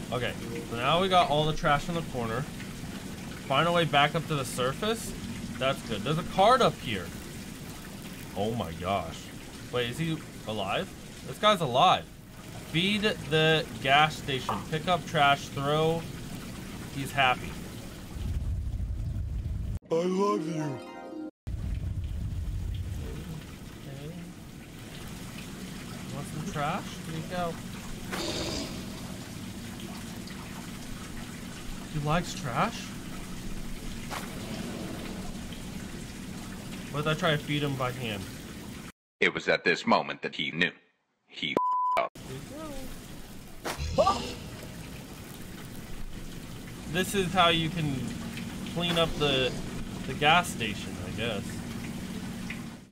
Okay, so now we got all the trash in the corner. Find a way back up to the surface. That's good. There's a card up here. Oh my gosh. Wait, is he alive? This guy's alive. Feed the gas station. Pick up trash. Throw. He's happy. I love you. Okay. Want some trash? Here you go. He likes trash? What if I try to feed him by hand? It was at this moment that he knew. He up. This is how you can clean up the gas station, I guess.